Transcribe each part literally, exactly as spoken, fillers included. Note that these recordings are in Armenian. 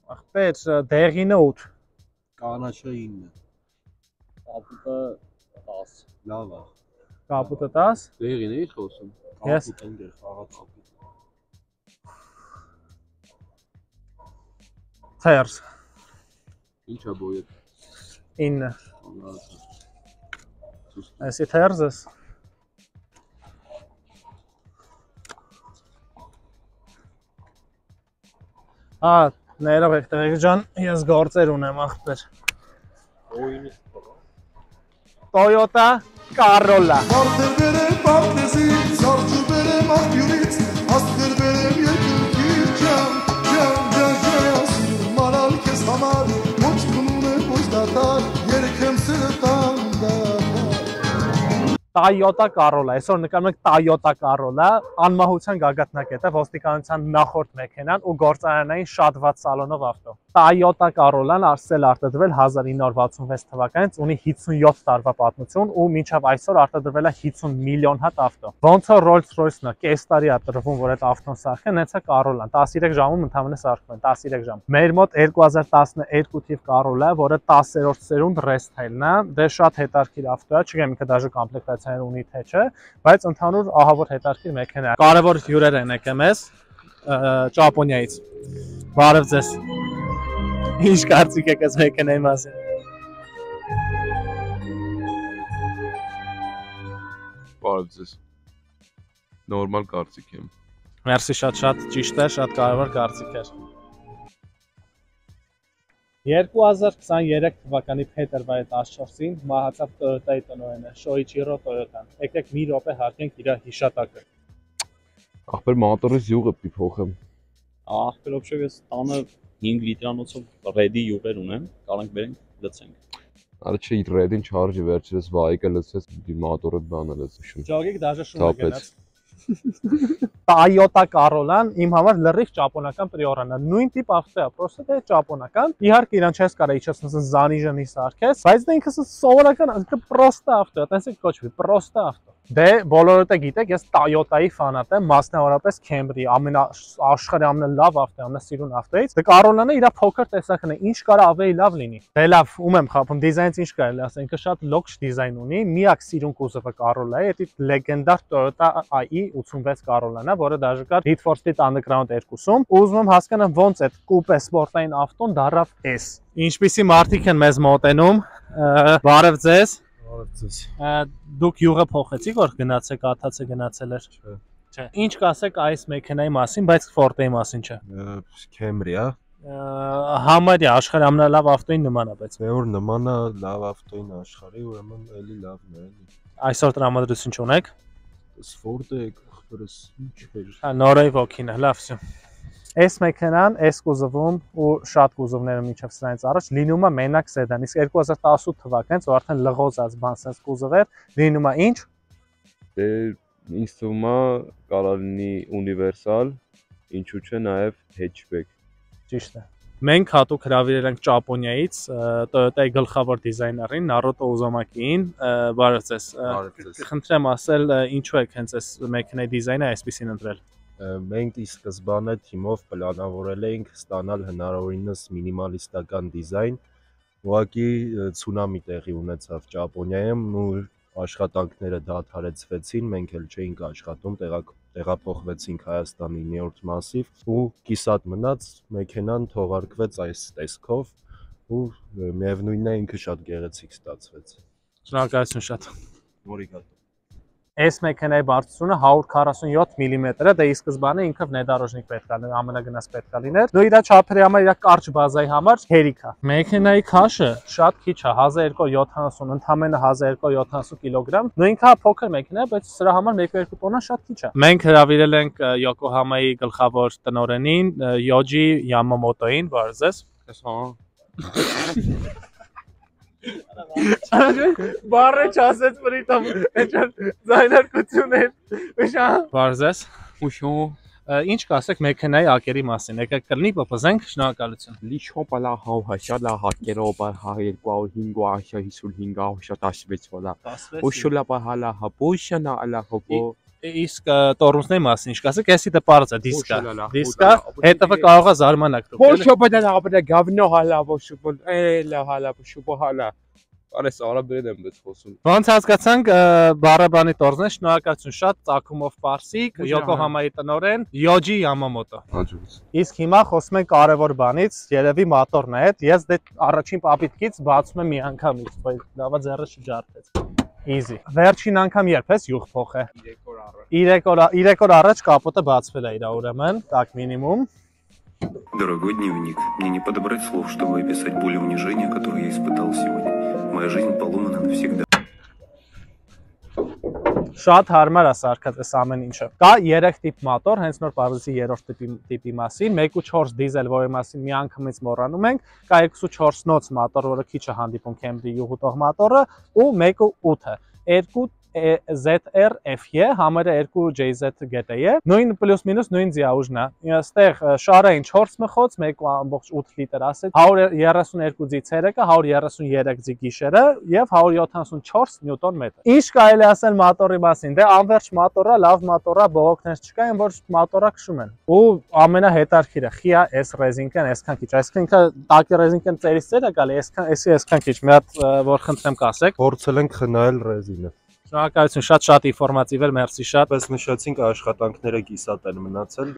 Ախպեր դեղինը ութ։ Կանաչը ինը։ Կապուտը տաս։ Լավ է։ Կապուտը տաս։ Դեղին էի խոսում։ Yes. Կապուտ ընկեր խաղացող։ Թերս։ Ինչա բոյը։ ինը։ Այսի թերզս։ Ա, ներով եք տղեկ ջան, ես գործեր ունեմ ախպեր։ Toyota Corolla։ Artır verem patatesi, sarcı verem akbiyuriz, astır verem yekil cam, cam, cam, cam, maral kes hamar, moç bunune boştatar, yerkem sırtanda. Toyota Corolla, այսօր նկարում ենք Toyota Corolla, անմահության գագաթնակետը, ոստիկանության նախորդ մեքենան ու գործարանային շատ վատ սալոնով ավտո։ Toyota Corolla-ն արդեն արտադրվել հազար ինը հարյուր վաթսունվեց թվականից, ունի հիսունյոթ տարվա պատմություն ու մինչև այսօր արտադրվել է հիսուն միլիոն հատ ավտո։ Ոնց որ Rolls-Royce-ն է, կես տարի է տրվում, որ այդ ավտոն սարքեն, հենց է Corolla-ն, տասներեք ժամում ընդհանրապես սարքում են, տասներեք ժամ։ Մեր մոտ երկու հազար տասներկու թիվ Corolla, որը տասերորդ սերունդ restyle-ն է, դե շատ հետարքիր ավտո է, չգիտեմ ինքը դաժե կոմպլեկտացիաներ ունի թե չէ, բայց ընդհանուր ահավոր հետարքիր մեքենա է։ Կարևոր հյուրեր են եկել մեզ Ճապոնիայից։ Բարև ձեզ։ Ինչ կարծիք եք այս մեքենայի մասին։ Բարև ձեզ։ Նորմալ կարծիք եմ։ Մերսի, շատ-շատ ճիշտ է, շատ կարևոր կարծիք էր։ երկու հազար քսաներեք թվականի փետրվարի տասնչորսին մահացավ Toyota-ի տնօրենը Շոիչիրո Տոյոտան։ Եկեք մի րոպե հարգենք իր հիշատակը։ Ախպեր մատորից յուղը պի փոխեմ։ Ախպեր ոբշե ես տանը հինգ լիտրանոցով ռեդի յուղեր ունեմ, կարանք բերենք լցենք։ Արա չէ ռեդին չարժի վերջերս վայիկը լցես մատորը բանը լցում։ Ճոգիկ դաժե շունը գնաց։ Toyota Corolla-ն իմ համար լրիվ ճապոնական պրիորան է, նույն տիպ ավտո է, պրոստը դե ճապոնական։ Իհարկե իրան չես կարող իջեցնել Զանիժնի սարքես, բայց դա ինքը սովորական, ինքը պրոստը ավտո է, տենց է կոչվի, պրոստը ավտո։ Դե բոլորդ գիտեք, ես Toyota-ի ֆանատ եմ, մասնավորապես Camry, ամենա աշխարհի ամենալավ ավտո, ամենասիրուն ավտոից։ Դե Corolla-ն իր փոքր տեսակն է, ինչ կարա ավելի լավ լինի։ Դե լավ, ում եմ խափում, դիզայնից ինչ կարելի ասել, ինքը շատ լոքշ դիզայն ունի, միակ սիրուն կուզովը Corolla-ի, դա լեգենդար Toyota i ութսունվեց Corolla-ն է, որը դաժե կար Need for Speed Underground երկուսում։ Ուզում եմ հասկանամ ոնց է կուպե սպորտային ավտոն դառավ S։ Ինչպիսի մարդիկ են մեզ մոտենում, բարև ձեզ։ Դուք յուղը փոխեցիք, որ գնացեք, աթացը գնացել էր։ Չէ։ Չէ։ Ինչ կասեք այս մեքենայի մասին, բայց Ford-ի մասին չէ։ Camry է։ Համարյա աշխարհի ամենալավ ավտոին նման է, բայց Դե որ նման է լավ ավտոին աշխարհի, ուրեմն էլի լավն է, էլի։ այսօր տրամադրություն չունեք։ Այս Ford-ը ախպերս ինչ էր։ Հա, նորեի ոգին է, լավ, всё։ Այս մեքենան, այս կուզովում ու շատ կուզովները մինչև սրանից առաջ լինում է մենակ սեդան, իսկ երկու հազար տասնութ թվականից, որ արդեն լղոզած բան sense կուզով էր, լինում է ինչ։ Դե ինձ թվում է կարող լինի ունիվերսալ, ինչու՞ չէ նաև hatchback։ Ճիշտ է։ Մենք հատուկ հրավիրել ենք Ճապոնիայից Toyota-ի գլխավոր դիզայներին Նարոտո Ուզոմակիին, բարև ձեզ։ Խնդրեմ ասել, ինչու եք հենց այս մեքենայի դիզայնը այսպեսին ընտրել։ Մենք ի սկզբանե թիմով պլանավորել էինք ստանալ հնարավորինս մինիմալիստական դիզայն, ուղղակի ցունամի տեղի ունեցավ Ճապոնիայում ու աշխատանքները դադարեցվեցին, մենք էլ չէինք աշխատում, տեղափոխվեցինք Հայաստան իններորդ մասիվ ու կիսատ մնաց, մեքենան թողարկվեց այս տեսքով ու միևնույնն է ինքը շատ գեղեցիկ ստացվեց։ Շնորհակալություն շատ։ Որիկա։ Այս մեքենայի բարձրությունը հարյուր քառասունյոթ միլիմետր է, դա ի սկզբանե ինքը վնեդարոժնիկ պետք է ամենագնաց պետք է լիներ։ Դու իր չափերի համար, իր կարճ բազայի համար հերիք է։ Մեքենայի քաշը շատ քիչ է, հազար երկու հարյուր յոթանասուն, ընդամենը հազար երկու հարյուր յոթանասուն կիլոգրամ։ Նույնքան փոքր մեքենա է, բայց սրա համար մեկ երկու տոննա շատ քիչ է։ Մենք հրավիրել ենք Յոկոհամայի գլխավոր տնօրենին Յոջի Յամամոտոին, բարև ձեզ։ Բարը չասեց պրիտամ, էջան ձայնարկություն էր, բարև ձեզ։ Ինչ կասեք մեքենայի ակերի մասին, եկեք կլնի պպզենք, շնորհակալություն։ Լիշոպալա հավհաշալա հակերոբար երկու հարյուր հինգ հիսունհինգ տասնվեց վոլա։ Ուշուլա պահալա հապուշանա ալա հոպո Իսկ տորմուսների մասին ինչ կասեք, էսի դե բարձ է, դիսկա։ Ոչ, լա, Դիսկա, հետևը կարող է զարմանակ տուր։ Больше подана, ապա говно հալա, ոչ շուպ, էլա հալա, շուպ հալա։ Արես արաբերեն եմ դες խոսում։ Ոնց հասկացանք բառաբանի տորզն է, շնորհակալություն շատ Ծագումով Պարսիկ, Յոկոհամայի տնօրեն, Յոջի Յամամոտո։ Հաջողություն։ Իսկ հիմա խոսում ենք կարևոր բանից, երևի մատորն է հետ, ես դե առաջին պապիտքից բացում եմ մի անգամից, բայց լավա ձեռը չջարդեց։ Easy։ Վերջին անգամ երբ ես յուղ փոխե։ երեք օր երեք օր առաջ կապոտը բացվել է իր ուրեմն, так минимум։ Дорогой дневник, мне не подобрать слов, чтобы описать боль и унижение, которое я испытал сегодня. Моя жизнь поломана навсегда. Շատ հարմար է սարքած այս ամեն ինչը։ Կա երեք տիպ մոտոր, հենց նոր բարձի երրորդ տիպի տիպի մասին, մեկ ու չորս դիզել, որի մասին մի անգամից մոռանում ենք, կա երկու ու չորս նոց մոտոր, որը քիչ է հանդիպում Camry յուղուտող մոտորը, ու մեկ ու ութը, երկու Z R F E համարը երկու J Z G T E, նույն պլյուս մինուս նույն ձիաուժն է։ Այստեղ շարային չորս մխոց, մեկ ամբողջ ութ լիտր ասել, հարյուր երեսունյոթ ձի ցերեկը, հարյուր երեսունյոթ ձի գիշերը եւ հարյուր յոթանասունչորս նյուտոն մետր։ Ինչ կարելի ասել մոտորի մասին, դե անverջ մոտորա, լավ մոտորա, բողոքներ չկային, որ մոտորա քշում են։ Ու ամենահետարքիրը Kia S Racing-ն այսքան քիչ, այսինքն ինքը տակի Racing-ն ծերից ծեր է գալի, այսքան էսի այսքան քիչ, մի հատ որ խնդրեմ կասեք։ Փորձել ենք խնայել ռեզինը։ Շնորհակալություն, շատ շատ ինֆորմատիվ էր, մերսի շատ։ Պես նշեցինք աշխատանքները կիսատ են մնացել։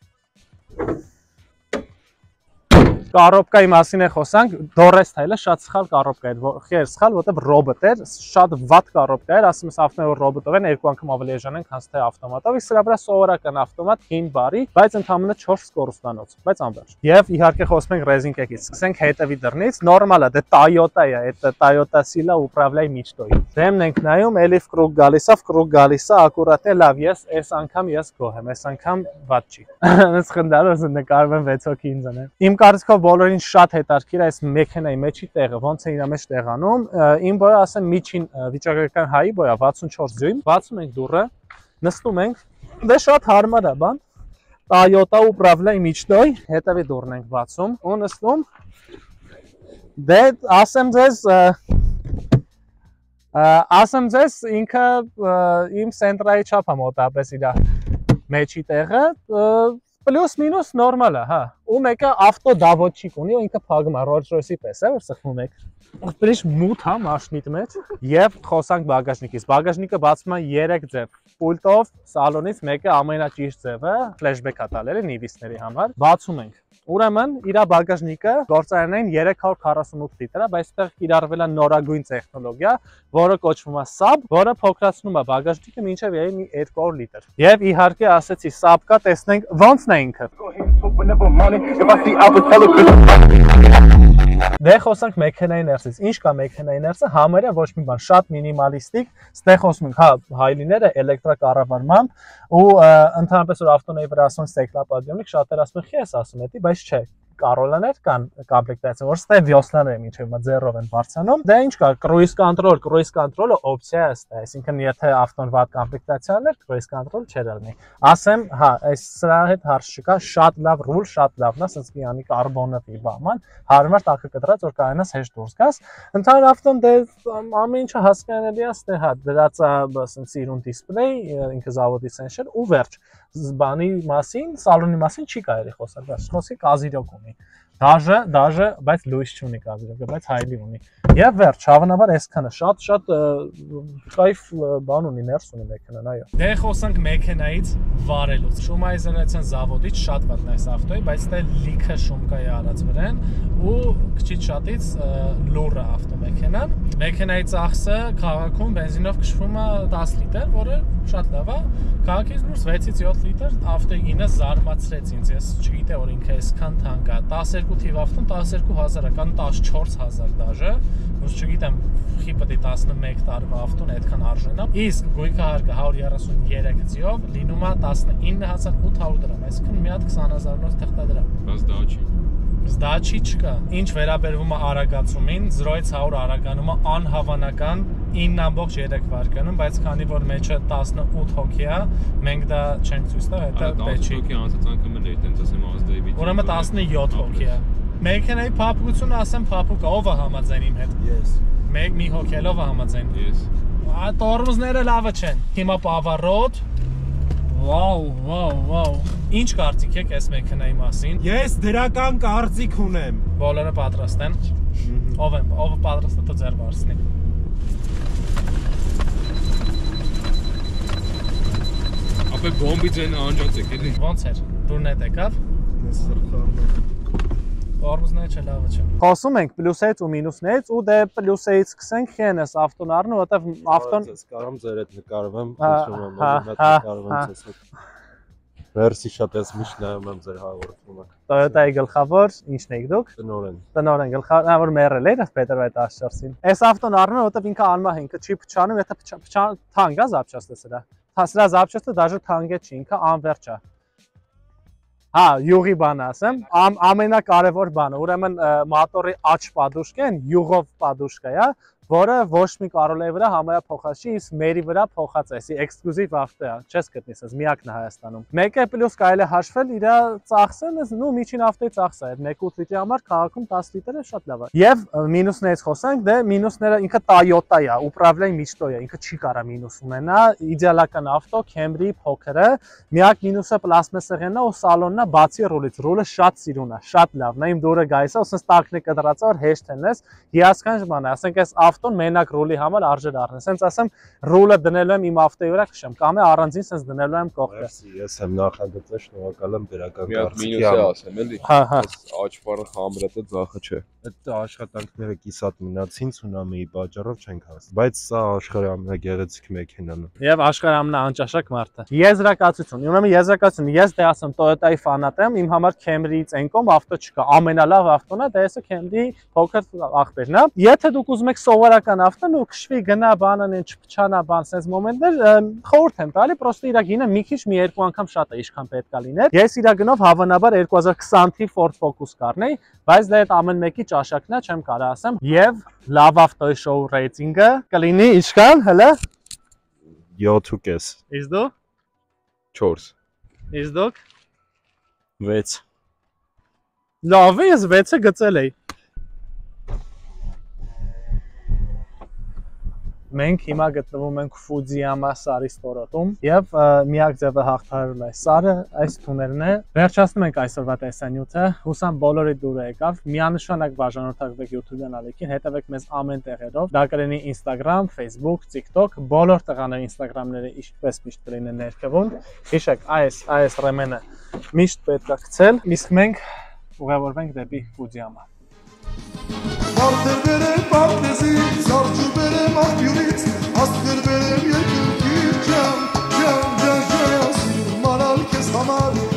Կառոպկայի մասին է խոսանք, Դորես թայլը շատ սխալ կառոպկա էր, խեր սխալ, որտեղ ռոբոտ էր, շատ վատ կառոպկա էր, ասում ես ավտոմատը ռոբոտով են, երկու անգամ ավելի էժան են, քան թե ավտոմատով, իսկ սրա վրա սովորական ավտոմատ հին բարի, բայց ընդհանրապես չորս սկորուստանոց, բայց անվերջ։ Եվ իհարկե խոսում ենք ռեզինկեկից, սկսենք հետևի դռնից, նորմալ է, դե Toyota է, այդ Toyota Sila управляй мечтой։ Դեմն ենք նայում, էլիվ կրուկ գալիս է, կրուկ գալիս է, ակուրատն է, լավ, ես այս անգամ ես գոհ եմ, այս անգամ վատ չի։ Ես խնդալով նկարում եմ վեց հոգի ինձ անեմ։ Իմ կարծիքով բոլորին շատ հետաքրքիր է այս մեքենայի մեջի տեղը, ոնց է իր մեջ տեղանում։ Իմ բոյը ասեմ միջին վիճակագրական հայի բոյա վաթսունչորս դյույմ, բացում ենք դուռը, նստում ենք, դե շատ հարմար է բան։ Toyota управляй мечтой, հետևի դուռն ենք բացում ու նստում։ Դե ասեմ ձեզ ասեմ ձեզ ինքը իմ սենտրայի չափ է մոտապես իր մեջի տեղը, պլյուս մինուս նորմալ է, հա։ Ու մեկը ավտոդավոչիկ ունի, ու ինքը փակում է Rolls Royce-ի պես, է, որ սխմում եք։ Պրիշ մութ հա մաշնիտ մեջ։ Եվ խոսանք բագաժնիկից։ Բագաժնիկը բացվում է երեք ձև։ Պուլտով սալոնից մեկը ամենաճիշտ ձևը, ֆլեշբեք է տալել նիվիսների համար։ Բացում ենք։ Ուրեմն իր բագաժնիկը գործարանային երեք հարյուր քառասունութ լիտր է, բայց այստեղ կիրառվել է նորագույն տեխնոլոգիա, որը կոչվում է SAB, որը փոքրացնում է բագաժնիկը մինչև մի երկու հարյուր լիտր։ Եվ իհարկե ասեցի SAB կա, տեսնենք ոնց է ինքը։ Դե խոսանք մեքենայի ներսից։ Ինչ կա մեքենայի ներսը, համարյա ոչ մի բան, շատ մինիմալիստիկ, ստեղ խոսում ենք, հա, հայլիները էլեկտրակառավարմամբ ու ընդհանրապես որ ավտոների վրա ասում ստեքլապադյոմիկ, շատեր ասում են, խի ես ասում, էդի, բայց չէ։ Կարոլաներ կան կոմպլեկտացիա, որ ստե վյոսլաներ է մինչև հիմա ձեռով են բարձրանում։ Դա ինչ կա, կրուիզ կոնտրոլ, կրուիզ կոնտրոլը օպցիա է ստե, այսինքն եթե ավտոն վատ կոմպլեկտացիա ուներ, կրուիզ կոնտրոլ չէր լինի։ Ասեմ, հա, այս սրա հետ հարց չկա, շատ լավ ռուլ, շատ լավն է, ասես մի կարբոնատի բաման, հարմար տակը կտրած, որ կարողանաս հեշտ դուրս գաս։ Ընդհանուր ավտոն դե ամեն ինչը հասկանալի է, ստե հա, դրած է ասենք սիրուն դիսպլեյ, ինքը զավոդի սենսոր ու վերջ։ Բանի մասին, սալոնի մասին չի կարելի խոսալ, բայց խոսքի կազիրոկ ունի։ Դաժե, դաժե, բայց լույս չունի կազիրոկը, բայց հայլի ունի։ Եվ վերջ, հավանաբար այսքանը շատ շատ կայֆ բան ունի, ներս ունի մեքենան, այո։ Դե խոսանք մեքենայից վարելուց։ Շումայզերացիան զավոդից շատ վատն է այս ավտոյի, բայց դե լիքը շում կա յարած վրան ու քիչ շատից լուր է ավտոմեքենան։ Մեքենայի ծախսը քաղաքում բենզինով քշվում է դաս լիտր, որը շատ լավ է։ Քաղաքից դուրս վեցից յոթ լիտր ավտոյինը զարմացրեց ինձ, ես չգիտեի որ ինքը այսքան թանկ է։ տասներկու թիվ ավտոն տասներկու հազար է, կամ տասնչորս հազար դաժե, ոնց չգիտեմ, խի պետք է տասնմեկ տարվա ավտոն այդքան արժենա։ Իսկ գույքը հարկը հարյուր երեսունյոթ ձիով լինում է տասնինը հազար ութ հարյուր դրամ, այսինքն մի հատ քսան հազարով թղթադրամ։ Բայց դա չի։ Զդաչի չկա։ Ինչ վերաբերվում է արագացումին, զրոյից հարյուր արագանումը անհավանական ինը ամբողջ երեք վայրկյանում, բայց քանի որ մեջը տասնութ հոգի է, մենք դա չենք ցույց տա, հետո պետք չի։ Հոգի անցածանքը մեն է, տենց ասեմ ազդեի։ Ուրեմն տասնյոթ հոգի է։ Մեքենայի փափուկությունը ասեմ փափուկ է, ով է համաձայն իմ հետ։ Ես։ Մեկ մի հոգելով է համաձայն։ Ես։ Ա տորմուզները լավը չեն։ Հիմա պավարոտ Վաու, վաու, վաու։ Ինչ կարծիք եք այս մեքենայի մասին։ Ես դրական կարծիք ունեմ։ Բոլորը պատրաստ են։ Ով է, ով պատրաստ է ձեր վարսնի։ Ապե բոմբի ձենը անջած եք էլի։ Ոնց էր։ Դուրն հետ եկավ։ Ես սրտարն Կորմուզները չէ լավը չէ։ Խոսում ենք պլյուսից ու մինուսներից ու դե պլյուսից սկսենք քեն էս ավտոն առնու, որտեվ ավտոն Ես կարամ ձեր հետ նկարվեմ, Հա, խնդրում եմ, հա, որ հա, նկարվեմ հա։ ձեզ հետ։ Մերսի շատ ես միշտ նայում եմ ձեր հաղորդումը։ Toyota-ի գլխավոր ինչն եք դուք։ Տնօրեն։ Տնօրեն գլխավոր, որ մերել էր Պետրովայտ աշճարսին։ Այս ավտոն առնում է, որտեվ ինքը անմահ ինքը չի փչանում, եթե փչան թանկ է զապչաստը սրա։ Հա սրա զապչաստը դաժե թանկ է չի, ինքը անվերջ է։ Հա, յուղի բանը ասեմ, ամ, ամենակարևոր բանը, ուրեմն մոտորի աջ պատուշկեն յուղով պատուշկա է, որը ոչ մի կարոլայի վրա համարյա փոխած չի, իսկ մերի վրա փոխած է, էսի էքսկլյուզիվ ավտո է, չես գտնի սենց միակն է Հայաստանում։ Մեկը պլյուս կարելի է հաշվել իր ծախսը, նու միջին ավտոյի ծախսը է, մեկ ութ լիտրի համար քաղաքում դաս լիտրը շատ լավ է։ Եվ մինուսներից խոսանք, դե մինուսները ինքը Toyota է, ուպրավլեյ միջտո է, ինքը չի կարա մինուս ունենա, իդեալական ավտո, Camry փոքրը, միակ մինուսը պլաստմասեղենն է ու սալոնն է բացի ռուլից, ռուլը շատ սիրուն է, շատ լավն է, իմ դուրը գայս է, ու սենց տակն է կտրած է, որ հեշտ ենես, հիասքանչ բան է, ասենք այս ավտոն մենակ ռուլի համար արժեր առնես, սենց ասեմ ռուլը դնելու եմ իմ ավտոյի վրա քշեմ, կամ է առանձին սենց դնելու եմ կողքը։ Ես եմ նախագծել, շնորհակալ եմ դրական կարծիքի կարծիքի համար։ համար։ ասեմ էլի։ Հա, հա։ Աճպարը խամրատը ձախը չէ։ Այդ աշխատանքները կիսատ մնացին ցունամիի պատճառով չենք հասել, բայց սա աշխարհի ամենագեղեցիկ մեքենան է։ Եվ աշխարհի ամենաանճաշակ մարդը։ Եզրակացություն, ուրեմն եզրակացություն, ես դե ասեմ Toyota-ի ֆանատ եմ, իմ համար Camry-ից ենկոմ ավտո չկա, ամենալավ ավտոն է, դա էսը Camry փոքր աղբերն է։ Եթե դուք ուզում եք սովորական ավտոն ու քշվի գնա բանան են չփչանա բան sense մոմենտներ, խորհուրդ եմ տալի, պրոստը իրա գինը մի քիչ մի երկու անգամ շատ է ինչքան պետք է լիներ։ Ես իրա գնով հավանաբար երկու հազար քսան թի Ford Focus կառնեի, բայց դա այդ ամեն մեկի ճաշակն է, չեմ կարա ասեմ։ Եվ լավ ավտոյի շոու ռեյտինգը կլինի ինչքան, հələ յոթ ու կես։ Իսկ դու չորս։ Իսկ դուք վեց։ Լավ է, ես վեցը գծել էի։ Մենք հիմա գտնվում ենք Ֆուջիյամա սարի ստորոտում եւ միակ ձևը հաղթահարել այս սարը այս թունելն է։ Վերջացնում ենք այսօրվա տեսանյութը։ Հուսամ բոլորի դուրը եկավ։ Միանշանակ բաժանորդագրվեք YouTube-յան ալիքին, հետևեք մեզ ամեն տեղերով։ Դա կլինի Instagram, Facebook, TikTok, բոլոր տղաների Instagram-ները ինչպես միշտ կլինեն ներքևում։ Հիշեք, այս այս ռեմենը միշտ պետք է գցել, իսկ մենք ուղևորվենք դեպի Ֆուջիյամա։ Partner verem partnezi, savcı verem akyuriz, asker verem yakın ki can, can, can, can, can, maral kes hamar.